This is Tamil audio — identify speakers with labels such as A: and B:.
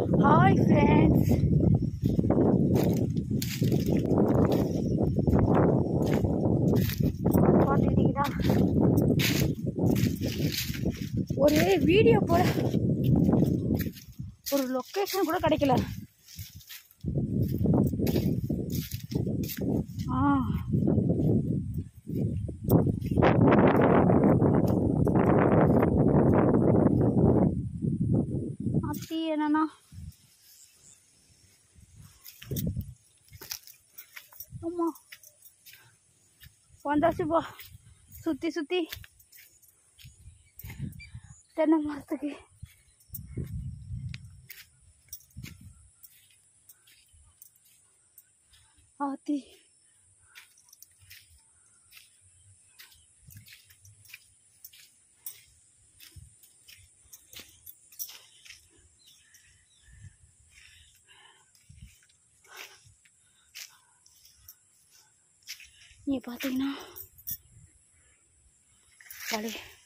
A: Hi friends. பாத்துக்கிட்டீங்களா? ஒரு வீடியோ போட ஒரு லொக்கேஷன் கூட கிடைக்கல. அப்படி என்னன்னா ஆமா வந்தாச்சுப்பா. சுத்தி சுத்தி தென்னை மரத்துக்கு ஆத்தி நீ பார்த்தீங்கன்னா